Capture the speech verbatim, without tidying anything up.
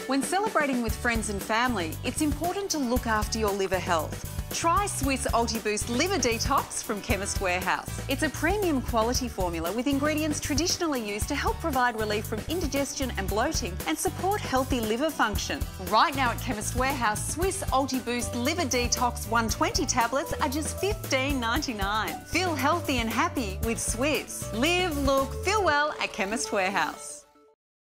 When celebrating with friends and family, it's important to look after your liver health. Try Swisse Ultiboost Liver Detox from Chemist Warehouse. It's a premium quality formula with ingredients traditionally used to help provide relief from indigestion and bloating and support healthy liver function. Right now at Chemist Warehouse, Swisse Ultiboost Liver Detox one hundred twenty tablets are just fifteen ninety-nine. Feel healthy and happy with Swisse. Live, look, feel well at Chemist Warehouse.